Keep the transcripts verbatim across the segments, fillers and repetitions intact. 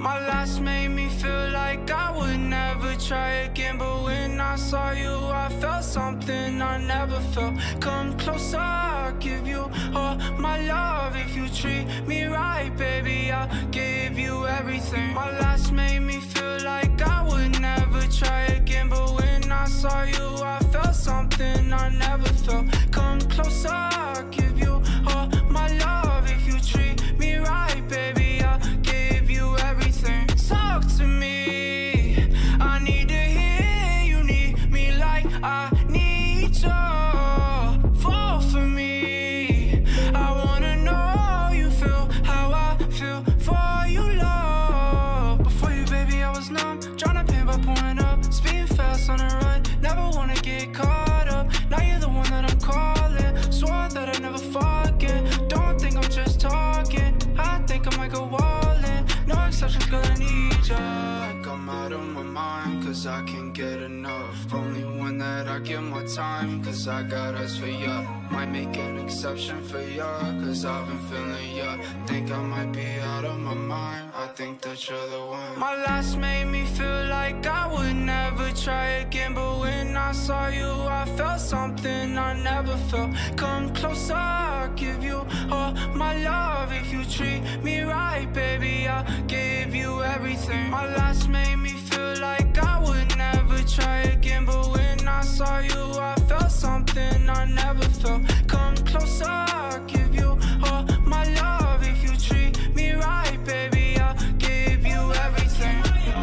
My last made me feel like I would never try again, but when I saw you I felt something I never felt. Come closer, I'll give you all my love. If you treat me right, baby, I'll give you everything. My last made me feel like I would never try again, but when I saw you I felt something I never felt. Come closer, I'll give you all my love. If you treat me right, baby, I'll give you everything. Talk to me, I need to hear you need me like I need you. Fall for me, I wanna know you feel how I feel for you, love. Before you, baby, I was numb, tryna pain by pouring up, speeding fast on the run, never wanna get caught up. Now you're the one that I'm calling, swore that I'd never forget. Don't think I'm just talking, I think I might go all in. No exceptions, girl, I need ya. Like I'm out of my mind, cause I can't get enough. Only one that I give my time, cause I got us for ya. Might make an exception for ya, cause I've been feeling ya. Think I might be out of my mind, I think that you're the one. My last made me feel like I would never try again, but when I saw you I felt something I never felt. Come closer, I'll give you all my love. If you treat me right, baby, I'll give you everything. My last made me feel like I would never try again, but when I saw you I felt something I never felt. Come closer, I'll give you all my love. If you treat me right, baby, I'll give you everything.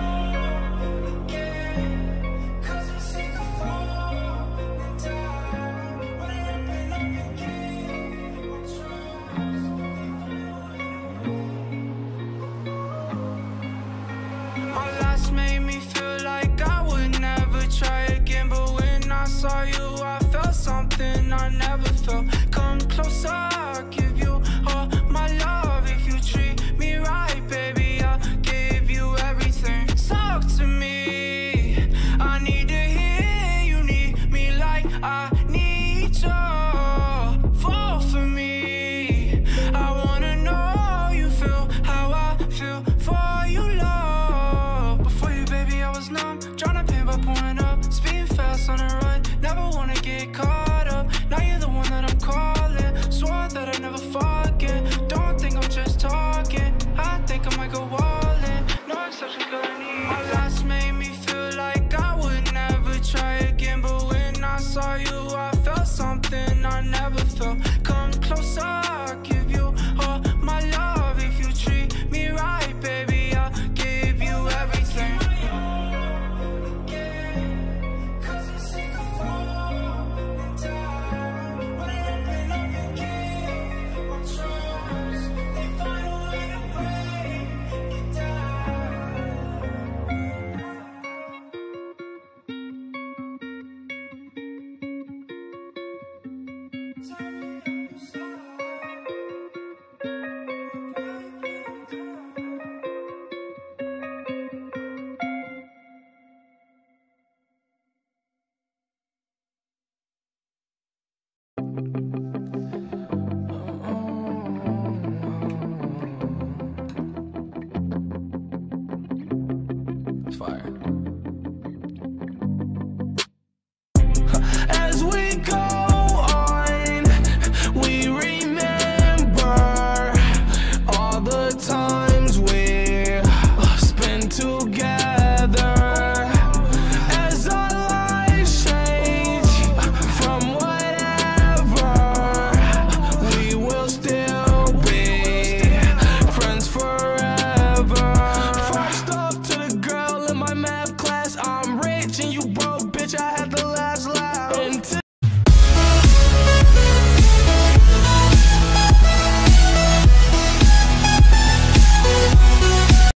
My last made me feel like I would never try again, but when I saw you I felt something I never felt. Come closer, I'll give you all my love. If you treat me right, baby, I'll give you everything. Talk to me, I need to hear you need me like I need you. Fall for me, I wanna know you feel how I feel for you, love. Before you, baby, I was numb, tryna pain by pouring up, speeding fast on the run, never wanna get caught up. Now you're the one that I'm calling, swore that I'd never forget. Don't think I'm just talking, I think I might go all in. No exceptions, girl, I need. My last made me feel like I would never try again, but when I saw you I felt something I never felt. Come closer, I'll give you all my love. If you treat me right, baby, I'll give you everything. Sorry.